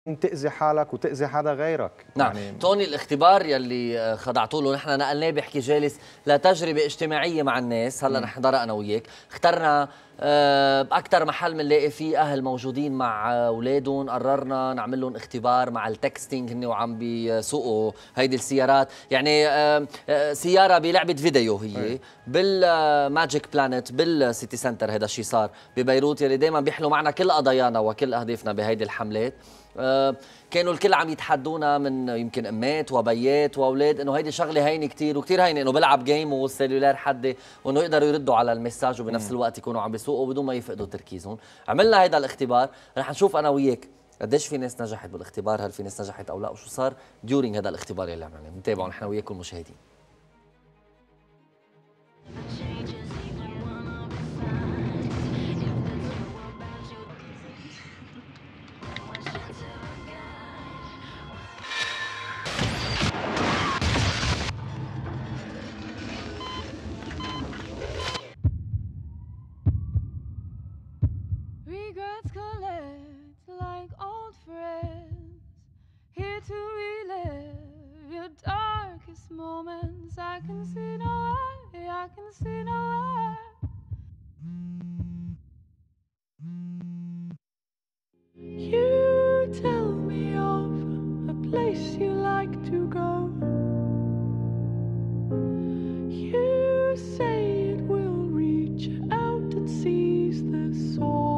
تأذي حالك وتأذي حدا غيرك. نعم يعني توني الاختبار يلي خضعتوا له نحن نقلناه بحكي جالس لتجربة اجتماعية مع الناس. هلا نحن درقنا وياك اخترنا بأكثر محل بنلاقي فيه أهل موجودين مع أولادهم، قررنا نعمل لهم اختبار مع التكستينج هن وعم بيسوقوا هيدي السيارات. يعني سيارة بلعبة فيديو هي بالماجيك بلانت بالسيتي سنتر. هذا الشيء صار ببيروت يلي دائما بيحلوا معنا كل قضايانا وكل أهدافنا بهيدي الحملات. كانوا الكل عم يتحدونا من يمكن امات وبيات واولاد انه هيدي شغله هينه كثير وكثير هينه انه بلعب جيم والسيلولار حدي وانه يقدروا يردوا على المساج وبنفس الوقت يكونوا عم بيسوقوا بدون ما يفقدوا تركيزهم. عملنا هيدا الاختبار، رح نشوف انا وياك قديش في ناس نجحت بالاختبار، هل في ناس نجحت او لا، وشو صار ديورينج هذا الاختبار اللي عملناه. بنتابعه نحن وياكم المشاهدين. Regrets collect like old friends, here to relive your darkest moments. I can see no way, I can see no way. You tell me of a place you like to go. You say it will reach out and seize the soul.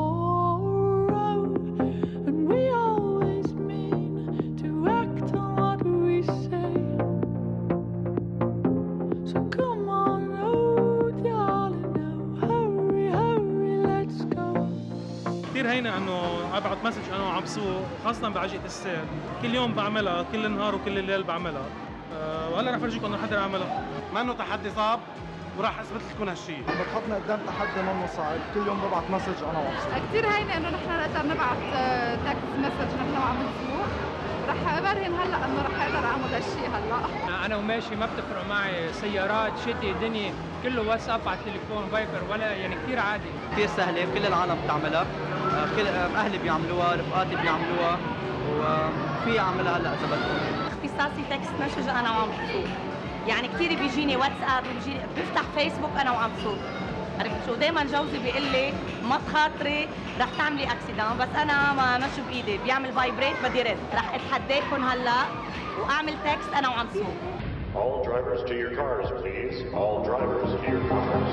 كثير هينة انه ابعت مسج انا وعم بسوق، خاصة بعجقة السير، كل يوم بعملها، كل النهار وكل الليل بعملها، وهلا رح فرجيكم انه حدا اعملها. ما انه تحدي صعب وراح اثبت لكم هالشيء. بتحطنا قدام تحدي منه صعب، كل يوم ببعت مسج انا وعم. كثير هينة انه نحن نقدر نبعت تكست مسج نحن وعم نسوق، رح ابرهن هلا انه رح اقدر اعمل هالشيء هلا. انا وماشي ما بتفرق معي سيارات شتي دنيا كله واتساب على التليفون فايبر ولا يعني كثير عادي. كثير سهله كل العالم بتعملها، كل اهلي بيعملوها، رفقاتي بيعملوها، وفي اعملها هلا اذا بدكم. اختصاصي تكست مسج انا وعم بسوق، يعني كثير بيجيني واتساب، بيجيني بفتح فيسبوك انا وعم بسوق. عرفت شو؟ دائما جوزي بيقول لي ما تخاطري رح تعملي اكسيدان، بس انا ما شو بايدي، بيعمل فايبريت بدي رد. رح اتحداكم هلا واعمل تكست انا وعم بسوق. All drivers to your cars, please. All drivers to your cars.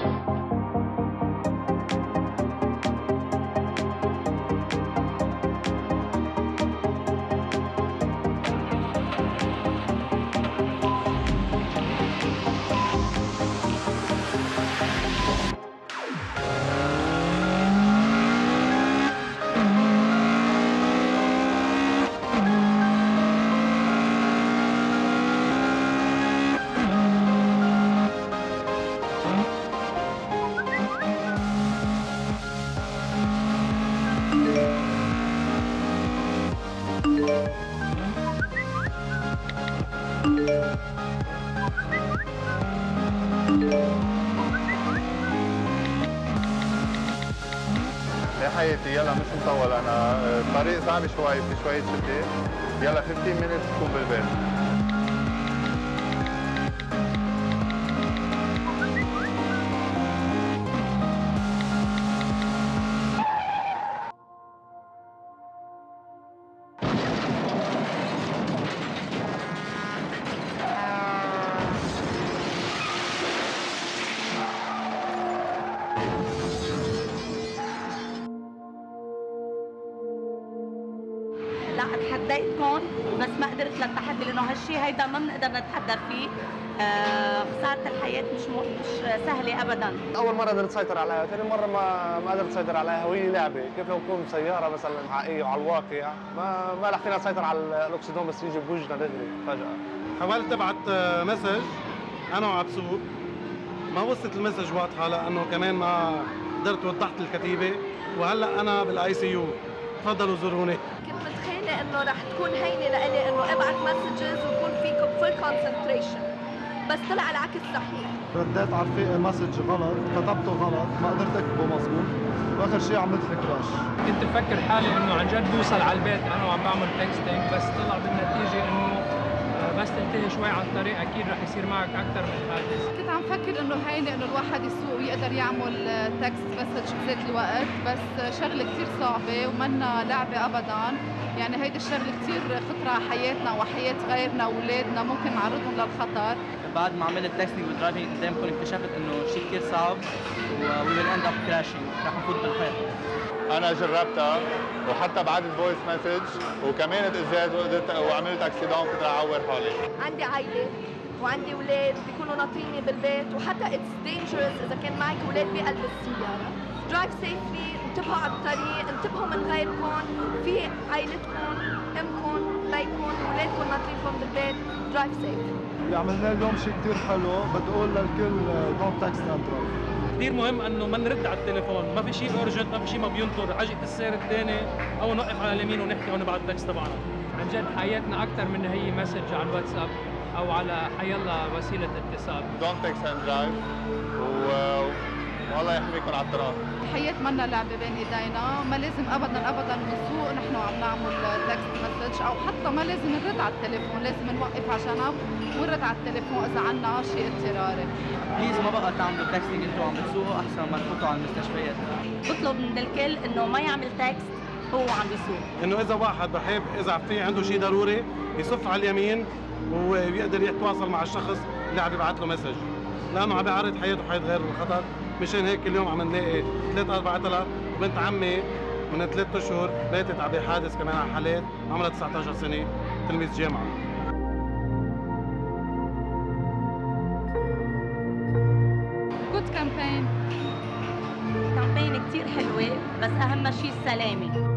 يا حياتي يلا مش مطول انا، الطريق صعب شوي، في شوية شدة، يلا 15 minutes تكون بالبيت. لا تحديتكم بس ما قدرت للتحدي لانه هالشيء هيدا ما بنقدر نتحدى فيه. خسارة الحياة مش سهلة ابدا. اول مرة قدرت اسيطر عليها، ثاني مرة ما قدرت اسيطر عليها، وهي لعبة كيف لو تكون سيارة مثلا حقيقية وعلى الواقع ما رح فينا نسيطر على الاكسدون بس يجي بوجهنا دغري فجأة. حاولت ابعت مسج انا وعم بسوق، ما وصلت المسج واضحة لانه كمان ما قدرت وضحت الكتيبة، وهلا انا بالاي سي يو. تفضلوا زوروني. كنت متخيلة انه رح تكون هينة لإلي انه ابعت مسجز ويكون فيكم فول كونسنتريشن، بس طلع العكس صحيح. رديت على الرفيق مسج غلط، كتبته غلط، ما قدرت اكتبه مظبوط، واخر شيء عملت لي كراش. كنت بفكر حالي انه عن جد بوصل على البيت انا وعم بعمل تكستنج، بس طلع بالنتيجه انه بس تنتهي شوي عن الطريق اكيد رح يصير معك اكثر من حادث. كنت عم فكر انه هيني انه الواحد يسوق ويقدر يعمل تكست مسج بذات الوقت، بس شغله كثير صعبه ومنا لعبه ابدا. يعني هيدي الشغله كثير خطره على حياتنا وحياه غيرنا واولادنا، ممكن نعرضهم للخطر. بعد ما عملت تكستنج والدرايفنج قدامكم اكتشفت انه شيء كثير صعب و we will end up crashing، رح نفوت بالخير. انا جربتها وحتى بعدت فويس مسج وكمان اتاذيت وعملت اكسيدون كنت اعور حالي. عندي عائله وعندي اولاد بيكونوا ناطريني بالبيت، وحتى اتس دينجرس اذا كان معك اولاد بقلب السياره. درايف سيفلي، انتبهوا على الطريق، انتبهوا من غيركم، في عائلتكم، امكم، بيكم، اولادكم ناطرينكم بالبيت، درايف سيف. اللي عملناه اليوم شيء كثير حلو، بدي اقول للكل دونت تكست اند درايف. كثير مهم انه ما نرد على التليفون، ما في شيء اورجنت، ما في شيء ما بينطر، حاجه السير الثاني او نوقف على اليمين ونحكي هون بعد التكست تبعنا. عن جد حياتنا اكثر من هي مسج على الواتساب او على حيلا وسيله اتصال. دونت تكست اند درايف والله يحميكم على الطريق. الحياة منا لعبة بين ايدينا، ما لازم ابدا ابدا نسوق نحن وعم نعمل تكست مسج، او حتى ما لازم نرد على التليفون، لازم نوقف على جنب ونرد على التليفون اذا عنا شيء اضطراري. بليز ما بقى تعملوا تكستنج انتوا عم بتسوقوا، احسن ما تفوتوا على المستشفيات. بطلب من الكل انه ما يعمل تكست هو عم بيسوق. انه اذا واحد بحب اذا في عنده شيء ضروري يصف على اليمين ويقدر يتواصل مع الشخص اللي عم يبعث له مسج، لانه عم بيعرض حياته وحياه غيره للخطر. مشان هيك اليوم عم نلاقي 3-4 وبنت عمي من 3 اشهر ماتت على حادث كمان على حالات، عمرها 19 سنه، تلميذ جامعه. جود كامبين. كامبين كثير حلوه، بس اهم شيء السلامه.